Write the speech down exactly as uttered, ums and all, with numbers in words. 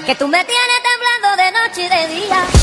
Que tú me tienes temblando de noche y de día.